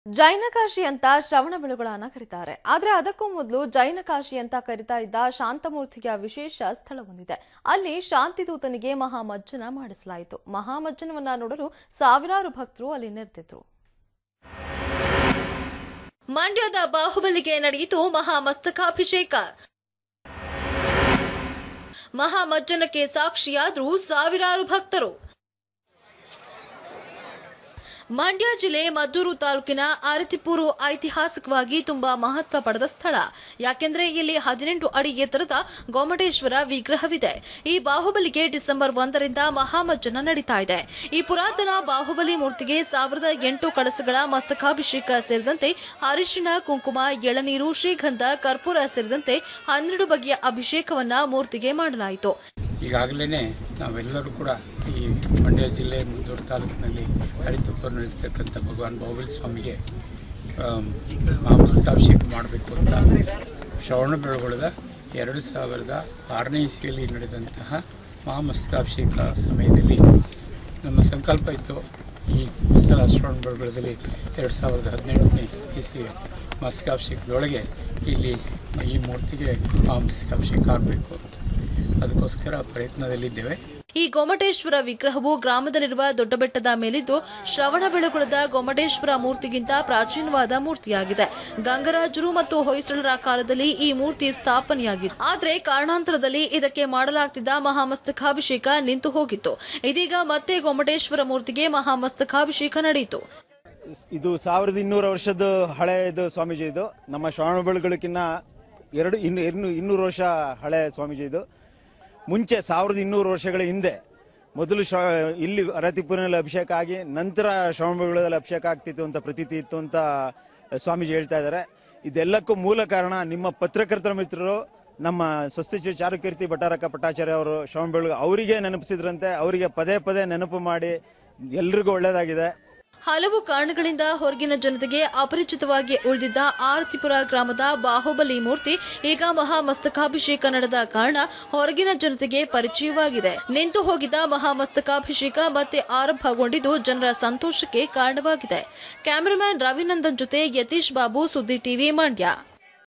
ಜೈನಕಾಶಿ ಅಂತ ಶ್ರವಣಬೆಳಗೊಳನ ಕರೀತಾರೆ. ಆದ್ರೆ ಅದಕ್ಕೂ ಮೊದಲು ಜೈನಕಾಶಿ ಅಂತ ಕರೀತಾ ಇದ್ದ ಶಾಂತಮೂರ್ತಿಯ ವಿಶೇಷ ಸ್ಥಳ ಹೊಂದಿದೆ. ಅಲ್ಲಿ ಶಾಂತಿದೂತನಿಗೆ ಮಹಾಮಜ್ಜನ ಮಾಡಿಸಲಾಯಿತು. ಮಹಾಮಜ್ಜನವನ್ನ ನೋಡಲು ಸಾವಿರಾರು ಭಕ್ತರು ಅಲ್ಲಿ ನೆರೆದಿದ್ರು. ಮಂಡ್ಯದ ಬಾಹುಬಲಿಗೆ ನಡೆಯಿತು ಮಹಾಮಸ್ತಕಾಭಿಷೇಕ. ಮಹಾಮಜ್ಜನಕ್ಕೆ ಸಾಕ್ಷಿಯಾದ್ರು ಸಾವಿರಾರು ಭಕ್ತರು. ಮಂಡ್ಯ ಜಿಲ್ಲೆ ಮದ್ದೂರು ತಾಲೂಕಿನ ಆರತಿಪುರ ಐತಿಹಾಸಿಕವಾಗಿ ತುಂಬಾ ಮಹತ್ವ ಪಡೆದ ಸ್ಥಳ. ಯಾಕೆಂದ್ರೆ ಇಲ್ಲಿ 18 ಅಡಿ ಎತ್ತರದ ಗೊಮ್ಮಟೇಶ್ವರ ವಿಗ್ರಹವಿದೆ. ಈ ಬಾಹುಬಲಿಗೆ ಡಿಸೆಂಬರ್ 1ರಿಂದ ಮಹಾಮಜ್ಜನ ನಡೀತಾ ಇದೆ. ಈ ಪುರಾತನ ಬಾಹುಬಲಿ ಮೂರ್ತಿಗೆ 1008 ಕಳಸಗಳ ಮಸ್ತಕಾಭಿಷೇಕ ಸೇರಿದಂತೆ ಅರಿಶಿಣ, ಕುಂಕುಮ, ಎಳನೀರು, ಶ್ರೀಗಂಧ, ಕರ್ಪೂರ ಸೇರಿದಂತೆ 12 ಬಗೆಯ ಅಭಿಷೇಕವನ್ನ ಮೂರ್ತಿಗೆ ಮಾಡಲಾಯಿತು. ಈಗಾಗಲೇ ನಾವೆಲ್ಲರೂ ಕೂಡ ಈ ಮಂಡ್ಯ ಜಿಲ್ಲೆ ಮದ್ದೂರು ತಾಲೂಕಿನಲ್ಲಿ ಹರಿತುಪ್ಪರು ನಡೀತಕ್ಕಂಥ ಭಗವಾನ್ ಬಾಹುಬಲಿ ಸ್ವಾಮಿಗೆ ಮಹಾಮಸ್ತಕಾಭಿಷೇಕ ಮಾಡಬೇಕು ಅಂತ ಶ್ರವಣಬೆಳಗೊಳದ 2006ನೇ ಇಸ್ವಿಯಲ್ಲಿ ನಡೆದಂತಹ ಮಹಾಮಸ್ತಕಾಭಿಷೇಕ ಸಮಯದಲ್ಲಿ ನಮ್ಮ ಸಂಕಲ್ಪ ಇತ್ತು. ಈ ಸಲ ಶ್ರವಣಬೆಳಗೊಳದಲ್ಲಿ 2018ನೇ ಇಸ್ವಿಯ ಮಸ್ತಕಾಭಿಷೇಕದೊಳಗೆ ಇಲ್ಲಿ ಈ ಮೂರ್ತಿಗೆ ಮಹಾಮಸ್ತಕಾಭಿಷೇಕ ಆಗಬೇಕು. ಅದಕ್ಕೋಸ್ಕರ ಪ್ರಯತ್ನದಲ್ಲಿದ್ದೇವೆ. ಈ ಗೊಮ್ಮಟೇಶ್ವರ ವಿಗ್ರಹವು ಗ್ರಾಮದಲ್ಲಿರುವ ದೊಡ್ಡಬೆಟ್ಟದ ಮೇಲಿದ್ದು ಶ್ರವಣಬೆಳಗೊಳದ ಗೊಮ್ಮಟೇಶ್ವರ ಮೂರ್ತಿಗಿಂತ ಪ್ರಾಚೀನವಾದ ಮೂರ್ತಿಯಾಗಿದೆ. ಗಂಗರಾಜರು ಮತ್ತು ಹೊಯ್ಸಳರ ಕಾಲದಲ್ಲಿ ಈ ಮೂರ್ತಿ ಸ್ಥಾಪನೆಯಾಗಿತ್ತು. ಆದರೆ ಕಾರಣಾಂತರದಲ್ಲಿ ಇದಕ್ಕೆ ಮಾಡಲಾಗ್ತಿದ್ದ ಮಹಾಮಸ್ತಕಾಭಿಷೇಕ ನಿಂತು ಹೋಗಿತ್ತು. ಇದೀಗ ಮತ್ತೆ ಗೊಮ್ಮಟೇಶ್ವರ ಮೂರ್ತಿಗೆ ಮಹಾಮಸ್ತಕಾಭಿಷೇಕ ನಡೆಯಿತು. ಇದು 1200 ವರ್ಷದ ಹಳೆಯದು ಸ್ವಾಮೀಜಿ. ಇದು ನಮ್ಮ ಶ್ರವಣಬೆಳಗೊಳಕ್ಕಿಂತ 200 ವರ್ಷ ಹಳೆ ಸ್ವಾಮೀಜಿ. ಇದು ಮುಂಚೆ 1200 ವರ್ಷಗಳ ಹಿಂದೆ ಮೊದಲು ಇಲ್ಲಿ ಅರತಿಪುರನಲ್ಲಿ ಅಭಿಷೇಕ ಆಗಿ ನಂತರ ಶ್ರವಣಬೆಳಗೊಳದಲ್ಲಿ ಅಭಿಷೇಕ ಆಗ್ತಿತ್ತು ಅಂತ ಪ್ರತೀತಿ ಇತ್ತು ಅಂತ ಸ್ವಾಮೀಜಿ ಹೇಳ್ತಾ ಇದ್ದಾರೆ. ಇದೆಲ್ಲಕ್ಕೂ ಮೂಲ ಕಾರಣ ನಿಮ್ಮ ಪತ್ರಕರ್ತರ ಮಿತ್ರರು, ನಮ್ಮ ಸ್ವಸ್ತಿ ಚಾರುಕೀರ್ತಿ ಭಟ್ಟಾರಕ ಪಟ್ಟಾಚಾರ್ಯ ಅವರು ಶ್ರವಣಬೆಳಗೊಳ ಅವರಿಗೆ ನೆನಪಿಸಿದ್ರಂತೆ. ಅವರಿಗೆ ಪದೇ ಪದೇ ನೆನಪು ಮಾಡಿ ಎಲ್ರಿಗೂ ಒಳ್ಳೇದಾಗಿದೆ. ಹಲವು ಕಾರಣಗಳಿಂದ ಹೊರಗಿನ ಜನತೆಗೆ ಅಪರಿಚಿತವಾಗಿ ಉಳಿದಿದ್ದ ಆರತಿಪುರ ಗ್ರಾಮದ ಬಾಹುಬಲಿ ಮೂರ್ತಿ ಈಗ ಮಹಾಮಸ್ತಕಾಭಿಷೇಕ ನಡೆದ ಕಾರಣ ಹೊರಗಿನ ಜನತೆಗೆ ಪರಿಚಯವಾಗಿದೆ. ನಿಂತು ಹೋಗಿದ್ದ ಮಹಾಮಸ್ತಕಾಭಿಷೇಕ ಮತ್ತೆ ಆರಂಭಗೊಂಡಿದ್ದು ಜನರ ಸಂತೋಷಕ್ಕೆ ಕಾರಣವಾಗಿದೆ. ಕ್ಯಾಮರಾಮನ್ ರವಿನಂದನ್ ಜೊತೆ ಯತೀಶ್ ಬಾಬು, ಸುದ್ದಿ ಟಿವಿ, ಮಂಡ್ಯ.